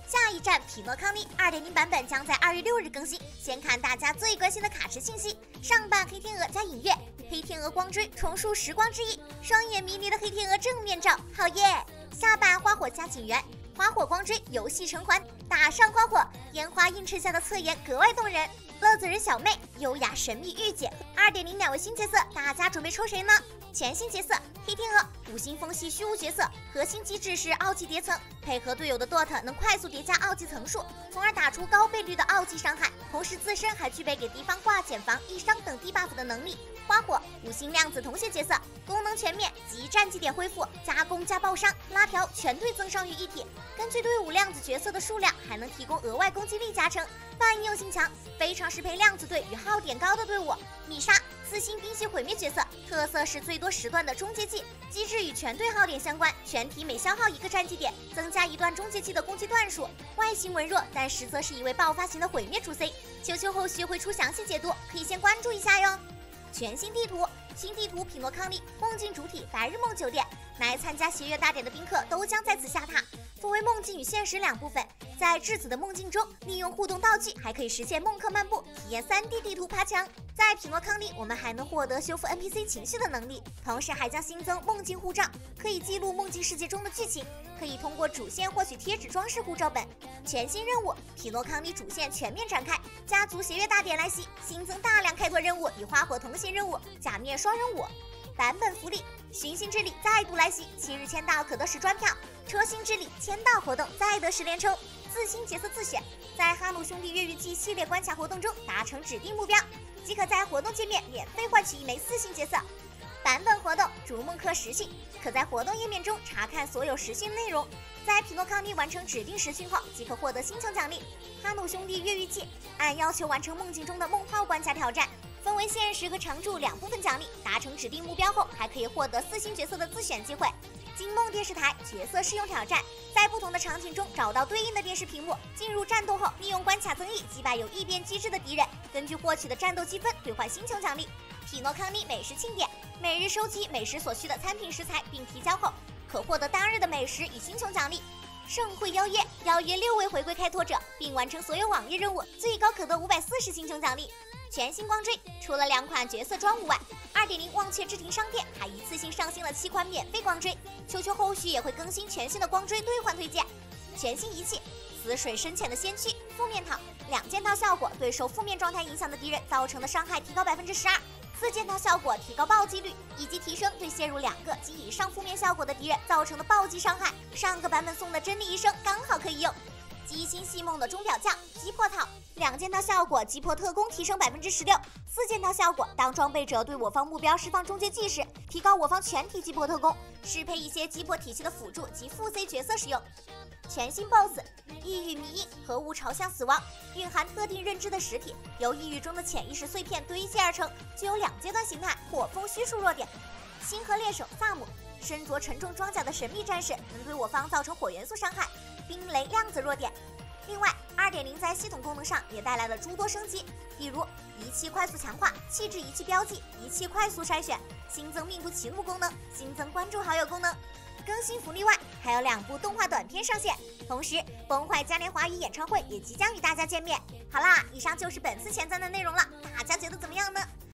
下一站匹诺康利2.0版本将在2月6日更新。先看大家最关心的卡池信息：上版黑天鹅加影月，黑天鹅光追重塑时光之翼，双眼迷离的黑天鹅正面照，好耶！下版花火加警员，花火光追游戏成环，打上花火，烟花映衬下的侧颜格外动人。乐子人小妹，优雅神秘御姐2.0两位新角色，大家准备抽谁呢？全新角色黑天鹅，五星风系虚无角色，核心机制是奥技叠层，配合队友的 DOT 能快速叠加奥技层数，从而打出高倍率的奥技伤害，同时自身还具备给敌方挂减防、易伤等低 buff 的能力。花火，五星量子同血角色，功能全面，集战绩点恢复、加攻加爆伤、拉条全队增伤于一体。根据队伍量子角色的数量，还能提供额外攻击力加成，反应用性强，非常适配量子队与耗点高的队伍。米莎，四星冰系毁灭角色，特色是最多时段的终结技，机制与全队耗点相关，全体每消耗一个战绩点，增加一段终结技的攻击段数。外形文弱，但实则是一位爆发型的毁灭主 C。球球后续会出详细解读，可以先关注一下哟。全新地图，新地图匹诺康利梦境主体白日梦酒店，来参加协约大典的宾客都将在此下榻，分为梦境与现实两部分。在质子的梦境中，利用互动道具还可以实现梦客漫步，体验3D 地图爬墙。在匹诺康利，我们还能获得修复 NPC 情绪的能力，同时还将新增梦境护照，可以记录梦境世界中的剧情，可以通过主线获取贴纸装饰护照本。全新任务，匹诺康利主线全面展开，家族协约大典来袭，新增大量开拓任务与花火同行任务，假面双人舞。版本福利，寻星之礼再度来袭，7日签到可得10专票，车星之礼签到活动再得10连抽。自新角色自选，在哈鲁兄弟越狱记系列关卡活动中达成指定目标，即可在活动界面免费换取1枚4星角色。版本活动逐梦客实训，可在活动页面中查看所有实训内容，在匹诺康利完成指定实训后即可获得星球奖励。哈鲁兄弟越狱记按要求完成梦境中的梦炮关卡挑战，分为现实和常驻两部分奖励，达成指定目标后还可以获得4星角色的自选机会。金梦电视台角色试用挑战，在不同的场景中找到对应的电视屏幕，进入战斗后利用关卡增益击败有异变机制的敌人，根据获取的战斗积分兑换星球奖励。匹诺康利美食庆典，每日收集美食所需的餐品食材并提交后，可获得当日的美食与星球奖励。盛会邀约6位回归开拓者，并完成所有网页任务，最高可得540星球奖励。全新光追，除了2款角色装务外，2.0忘却之庭商店还一次性上新了7款免费光追，球球后续也会更新全新的光追兑换推荐。全新仪器，死水深浅的先驱负面套，2件套效果对受负面状态影响的敌人造成的伤害提高12%，4件套效果提高暴击率，以及提升对陷入2个及以上负面效果的敌人造成的暴击伤害。上个版本送的真理医生刚好可以用。机心细梦的钟表匠击破套，2件套效果击破特攻提升16%，4件套效果当装备者对我方目标释放终结技时，提高我方全体击破特攻，适配一些击破体系的辅助及副 C 角色使用。全新 BOSS 异域迷音核物朝向死亡，蕴含特定认知的实体，由异域中的潜意识碎片堆积而成，具有2阶段形态，火风虚数弱点。星河猎手萨姆，身着沉重装甲的神秘战士，能对我方造成火元素伤害，冰雷量子弱点。另外 2.0 在系统功能上也带来了诸多升级，比如仪器快速强化、气质仪器标记、仪器快速筛选，新增命途启怒功能，新增关注好友功能。更新福利外，还有2部动画短片上线，同时崩坏嘉年华与演唱会也即将与大家见面。好啦，以上就是本次前瞻的内容了，大家觉得怎么样呢？